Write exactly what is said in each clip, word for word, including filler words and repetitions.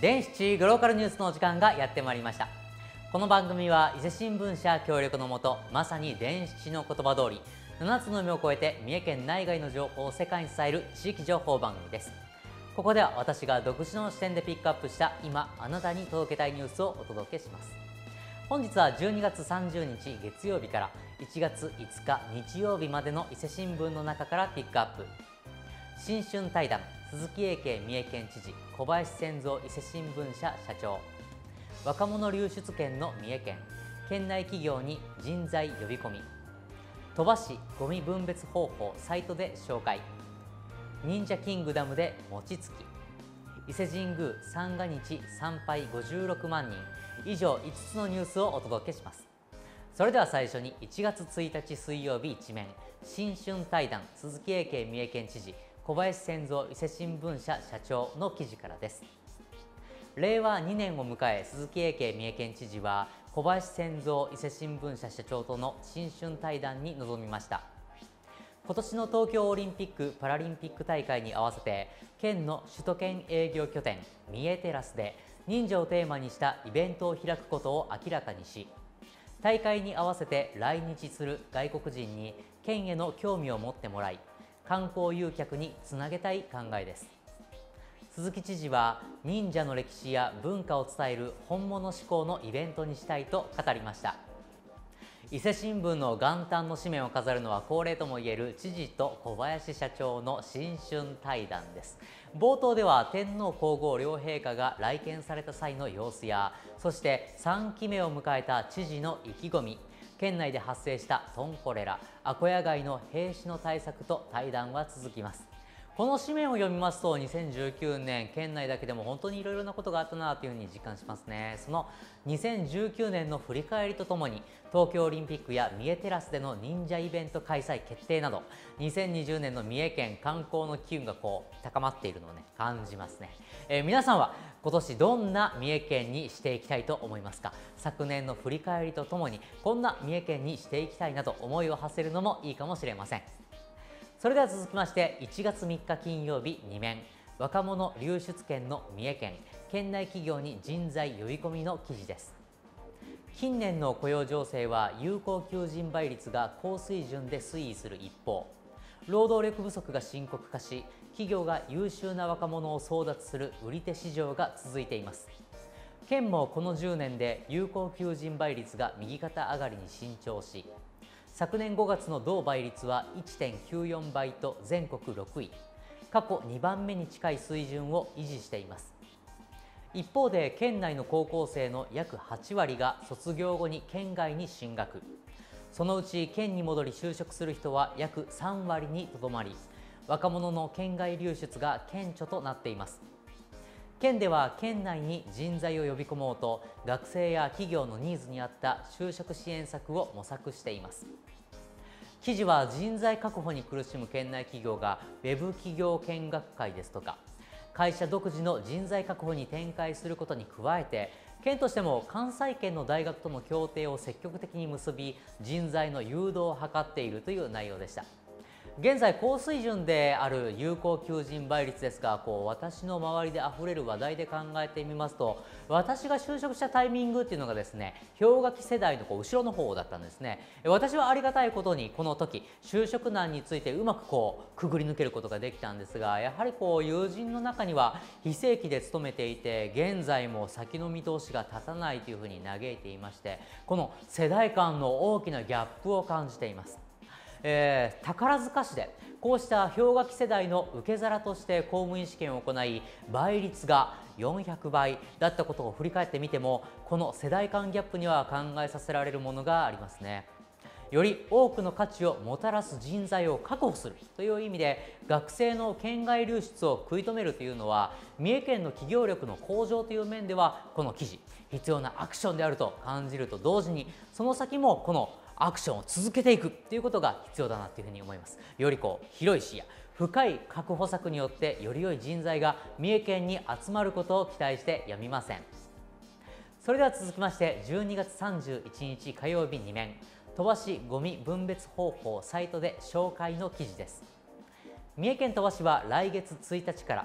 電七グローカルニュースのお時間がやってまいりました。この番組は伊勢新聞社協力のもと、まさに電七の言葉通りななつの海を越えて三重県内外の情報を世界に伝える地域情報番組です。ここでは私が独自の視点でピックアップした今あなたに届けたいニュースをお届けします。本日はじゅうにがつさんじゅうにち月曜日からいちがついつか日曜日までの伊勢新聞の中からピックアップ。新春対談、鈴木英慶三重県知事、小林千三伊勢新聞社社長。若者流出県の三重県、県内企業に人材呼び込み。鳥羽市ゴミ分別方法サイトで紹介。忍者キングダムで餅つき。伊勢神宮三が日参拝ごじゅうろくまんにん。以上いつつのニュースをお届けします。それでは最初にいちがつついたち水曜日一面、新春対談、鈴木英慶三重県知事、小林千三伊勢新聞社社長の記事からです。れいわにねんを迎え、鈴木英慶三重県知事は小林千三伊勢新聞社社長との新春対談に臨みました。今年の東京オリンピック・パラリンピック大会に合わせて、県の首都圏営業拠点三重テラスで忍者をテーマにしたイベントを開くことを明らかにし、大会に合わせて来日する外国人に県への興味を持ってもらい、観光誘客につなげたい考えです。鈴木知事は忍者の歴史や文化を伝える本物志向のイベントにしたいと語りました。伊勢新聞の元旦の紙面を飾るのは恒例ともいえる知事と小林社長の新春対談です。冒頭では天皇皇后両陛下が来県された際の様子や、そしてさんきめを迎えた知事の意気込み、県内で発生したトンコレラ、アコヤ貝の閉止の対策と対談は続きます。この紙面を読みますと、にせんじゅうきゅうねん県内だけでも本当にいろいろなことがあったなというふうに実感しますね。そのにせんじゅうきゅうねんの振り返りとともに、東京オリンピックや三重テラスでの忍者イベント開催決定など、にせんにじゅうねんの三重県観光の機運がこう高まっているのをね感じますね。えー、皆さんは今年どんな三重県にしていきたいと思いますか？昨年の振り返りとともに、こんな三重県にしていきたいなと思いを馳せるのもいいかもしれません。それでは続きまして、いちがつみっか金曜日に面、若者流出県の三重県、県内企業に人材呼び込みの記事です。近年の雇用情勢は有効求人倍率が高水準で推移する一方、労働力不足が深刻化し、企業が優秀な若者を争奪する売り手市場が続いています。県もこのじゅうねんで有効求人倍率が右肩上がりに伸長し、昨年ごがつの同倍率は いってんきゅうよん 倍と全国ろくい、過去にばんめに近い水準を維持しています。一方で県内の高校生の約はちわりが卒業後に県外に進学、そのうち県に戻り就職する人は約さんわりにとどまり、若者の県外流出が顕著となっています。県では県内に人材を呼び込もうと、学生や企業のニーズに合った就職支援策を模索しています。記事は人材確保に苦しむ県内企業がウェブ企業見学会ですとか、会社独自の人材確保に展開することに加えて、県としても関西圏の大学との協定を積極的に結び、人材の誘導を図っているという内容でした。現在高水準である有効求人倍率ですが、こう私の周りであふれる話題で考えてみますと、私が就職したタイミングっていうのがですね、氷河期世代のこう後ろの方だったんですね。私はありがたいことにこの時就職難についてうまくこうくぐり抜けることができたんですが、やはりこう友人の中には非正規で勤めていて、現在も先の見通しが立たないというふうに嘆いていまして、この世代間の大きなギャップを感じています。えー、宝塚市でこうした氷河期世代の受け皿として公務員試験を行い、倍率がよんひゃくばいだったことを振り返ってみても、この世代間ギャップには考えさせられるものがありますね。より多くの価値をもたらす人材を確保するという意味で、学生の県外流出を食い止めるというのは、三重県の企業力の向上という面ではこの記事必要なアクションであると感じると同時に、その先もこのアクションを続けていくということが必要だなというふうに思います。よりこう広い視野、深い確保策によってより良い人材が三重県に集まることを期待してやみません。それでは続きまして、じゅうにがつさんじゅういちにち火曜日に面、鳥羽市ゴミ分別方法サイトで紹介の記事です。三重県鳥羽市は来月ついたちから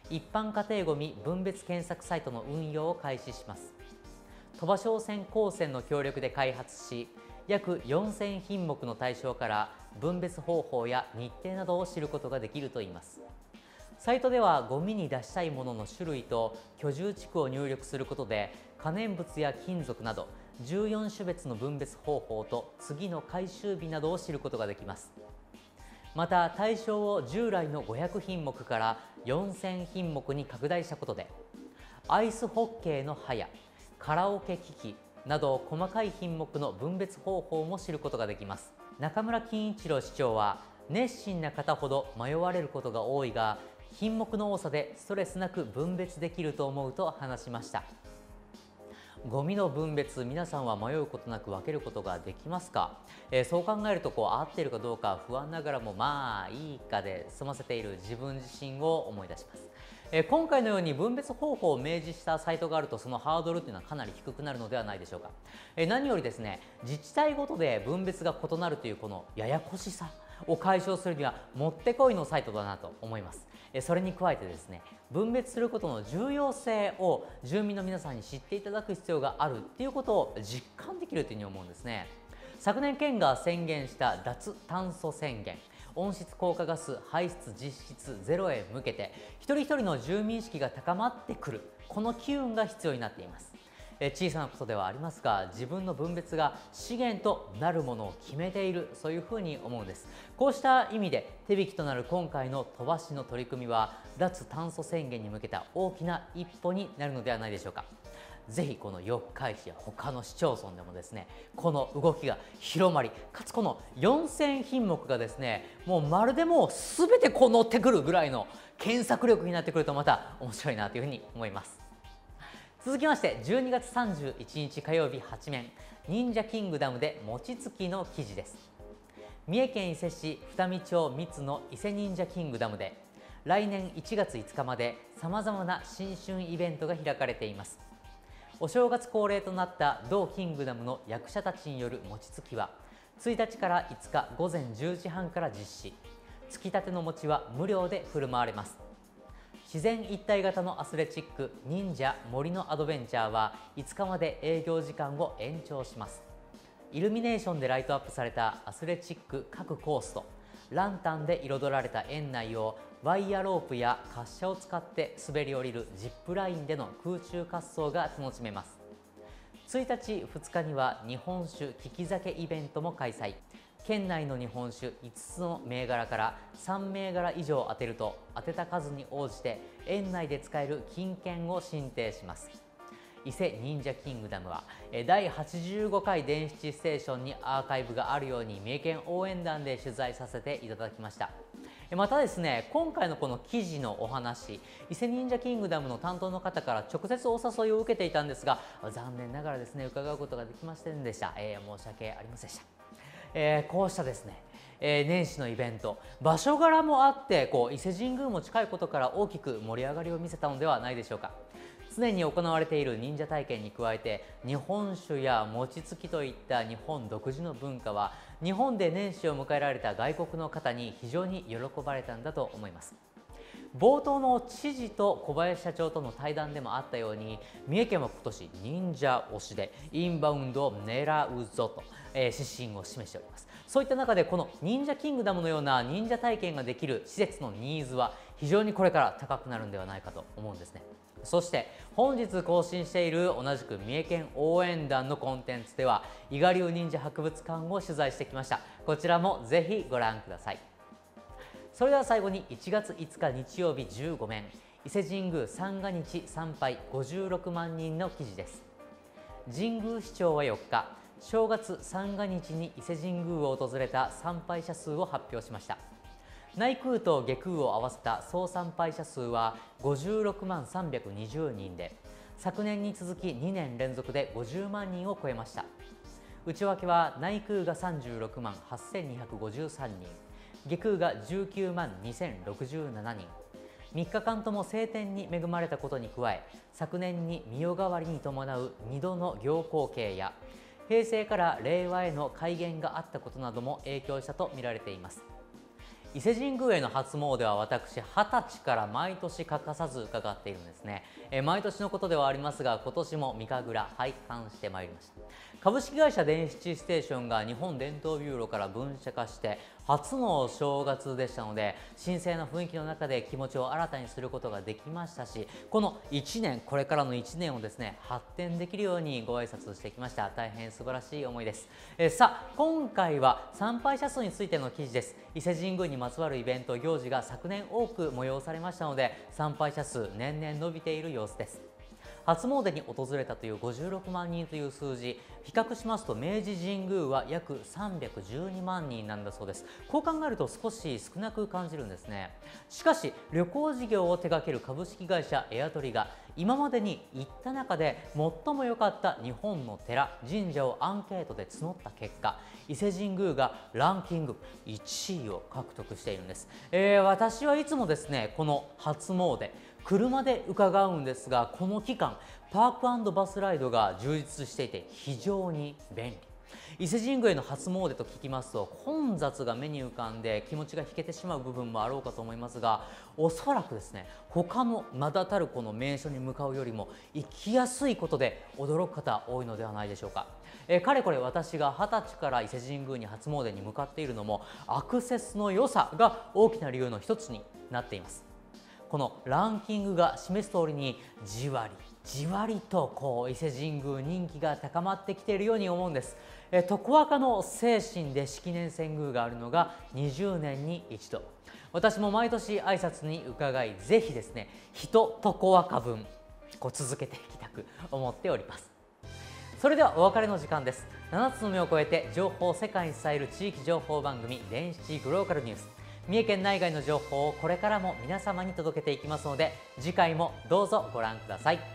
一般家庭ごみ分別検索サイトの運用を開始します。鳥羽商船高専の協力で開発し、約よんせんひんもくの対象から分別方法や日程などを知ることができるといいます。サイトではゴミに出したいものの種類と居住地区を入力することで、可燃物や金属などじゅうよんしゅべつの分別方法と次の回収日などを知ることができます。また対象を従来のごひゃくひんもくからよんせんひんもくに拡大したことで、アイスホッケーの刃やカラオケ機器など細かい品目の分別方法も知ることができます。中村金一郎市長は、熱心な方ほど迷われることが多いが、品目の多さでストレスなく分別できると思うと話しました。ゴミの分別、皆さんは迷うことなく分けることができますか？えー、そう考えるとこう合っているかどうか不安ながらも、まあいいかで済ませている自分自身を思い出します。えー、今回のように分別方法を明示したサイトがあると、そのハードルというのはかなり低くなるのではないでしょうか。えー、何よりですね、自治体ごとで分別が異なるというこのややこしさを解消するにはもってこいのサイトだなと思います。それに加えてですね、分別することの重要性を住民の皆さんに知っていただく必要があるっていうことを実感できるというふうに思うんですね。昨年県が宣言した脱炭素宣言、温室効果ガス排出実質ゼロへ向けて一人一人の住民意識が高まってくる、この機運が必要になっています。小さなことではありますが、自分の分別が資源となるものを決めている、そういうふうに思うんです。こうした意味で手引きとなる今回の鳥羽市の取り組みは、脱炭素宣言に向けた大きな一歩になるのではないでしょうか。ぜひこの四日市や他の市町村でもですね、この動きが広まり、かつこのよんせんひんもくがですね、もうまるでもう全てこう乗ってくるぐらいの検索力になってくると、また面白いなというふうに思います。続きまして、じゅうにがつさんじゅういちにち火曜日はちめん、忍者キングダムで餅つきの記事です。三重県伊勢市二見町三つの伊勢忍者キングダムで、来年いちがついつかまでさまざまな新春イベントが開かれています。お正月恒例となった同キングダムの役者たちによる餅つきは、ついたちからいつかごぜんじゅうじはんから実施。つきたての餅は無料で振る舞われます。自然一体型のアスレチック忍者森のアドベンチャーはいつかまで営業時間を延長します。イルミネーションでライトアップされたアスレチック各コースとランタンで彩られた園内をワイヤロープや滑車を使って滑り降りるジップラインでの空中滑走が楽しめます。ついたちふつかには日本酒利き酒イベントも開催。県内の日本酒いつつの銘柄からさんめいがら以上当てると、当てた数に応じて園内で使える金券を進呈します。伊勢忍者キングダムはだいはちじゅうごかい電七ステーションにアーカイブがあるように、三重県応援団で取材させていただきました。またですね、今回のこの記事のお話、伊勢忍者キングダムの担当の方から直接お誘いを受けていたんですが、残念ながらですね、伺うことができませんでした。えー、申し訳ありませんでした。えー、こうしたですね、えー、年始のイベント、場所柄もあってこう伊勢神宮も近いことから大きく盛り上がりを見せたのではないでしょうか。常に行われている忍者体験に加えて、日本酒や餅つきといった日本独自の文化は、日本で年始を迎えられた外国の方に非常に喜ばれたんだと思います。冒頭の知事と小林社長との対談でもあったように、三重県は今年忍者推しでインバウンドを狙うぞと、えー、指針を示しております。そういった中でこの忍者キングダムのような忍者体験ができる施設のニーズは非常にこれから高くなるんではないかと思うんですね。そして本日更新している同じく三重県応援団のコンテンツでは、伊賀流忍者博物館を取材してきました。こちらもぜひご覧ください。それでは最後にいちがついつか日曜日じゅうごめん、伊勢神宮三が日参拝ごじゅうろくまんにんの記事です。神宮市長はよっか、正月三が日に伊勢神宮を訪れた参拝者数を発表しました。内宮と外宮を合わせた総参拝者数はごじゅうろくまんさんびゃくにじゅうにんで、昨年に続きにねんれんぞくでごじゅうまんにんを超えました。内訳は内宮がさんじゅうろくまんはっせんにひゃくごじゅうさんにん、外宮がじゅうきゅうまんにせんろくじゅうななにん。みっかかんとも晴天に恵まれたことに加え、昨年に御代替わりに伴うにどの行幸啓や平成から令和への改元があったことなども影響したとみられています。 伊勢神宮への初詣は私はたちから毎年欠かさず伺っているんですね。えー、毎年のことではありますが、今年も御神楽拝観してまいりました。株式会社電七ステーションが日本伝統ビューロから分社化して初の正月でしたので、神聖な雰囲気の中で気持ちを新たにすることができましたし、このいちねん、これからのいちねんをですね発展できるようにご挨拶してきました。大変素晴らしい思いです。えー、さあ今回は参拝者数についての記事です。伊勢神宮にまつわるイベント行事が昨年多く催されましたので、参拝者数年々伸びている様子です。初詣に訪れたというごじゅうろくまんにんという数字、比較しますと明治神宮は約さんびゃくじゅうにまんにんなんだそうです。こう考えると少し少なく感じるんですね。しかし旅行事業を手掛ける株式会社エアトリが今までに行った中で最も良かった日本の寺神社をアンケートで募った結果、伊勢神宮がランキングいちいを獲得しているんです。えー、私はいつもですねこの初詣車で伺うんですが、この期間パーク&バスライドが充実していて非常に便利。伊勢神宮への初詣と聞きますと混雑が目に浮かんで気持ちが引けてしまう部分もあろうかと思いますが、おそらくですね他の名だたるこの名所に向かうよりも行きやすいことで驚く方多いのではないでしょうか。えー、かれこれ私がはたちから伊勢神宮に初詣に向かっているのもアクセスの良さが大きな理由の一つになっています。このランキングが示す通りにじわりじわりとこう伊勢神宮人気が高まってきているように思うんです。え常若の精神で式年遷宮があるのがにじゅうねんに一度。私も毎年挨拶に伺い、ぜひですね一常若分こう続けていきたく思っております。それではお別れの時間です。ななつの目を超えて情報を世界に伝える地域情報番組電七グローカルニュース。三重県内外の情報をこれからも皆様に届けていきますので、次回もどうぞご覧ください。